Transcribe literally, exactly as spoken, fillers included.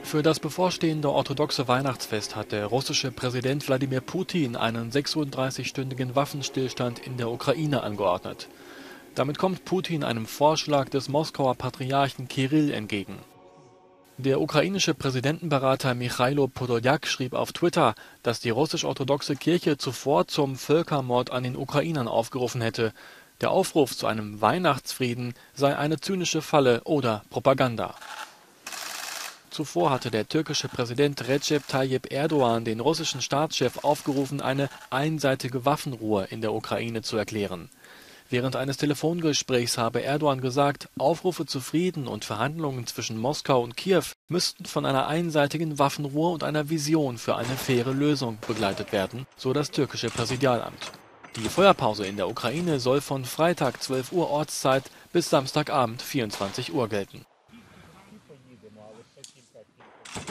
Für das bevorstehende orthodoxe Weihnachtsfest hat der russische Präsident Wladimir Putin einen sechsunddreißigstündigen Waffenstillstand in der Ukraine angeordnet. Damit kommt Putin einem Vorschlag des Moskauer Patriarchen Kirill entgegen. Der ukrainische Präsidentenberater Michailo Podoljak schrieb auf Twitter, dass die russisch-orthodoxe Kirche zuvor zum Völkermord an den Ukrainern aufgerufen hätte. Der Aufruf zu einem Weihnachtsfrieden sei eine zynische Falle oder Propaganda. Zuvor hatte der türkische Präsident Recep Tayyip Erdogan den russischen Staatschef aufgerufen, eine einseitige Waffenruhe in der Ukraine zu erklären. Während eines Telefongesprächs habe Erdogan gesagt, Aufrufe zu Frieden und Verhandlungen zwischen Moskau und Kiew müssten von einer einseitigen Waffenruhe und einer Vision für eine faire Lösung begleitet werden, so das türkische Präsidialamt. Die Feuerpause in der Ukraine soll von Freitag zwölf Uhr Ortszeit bis Samstagabend vierundzwanzig Uhr gelten.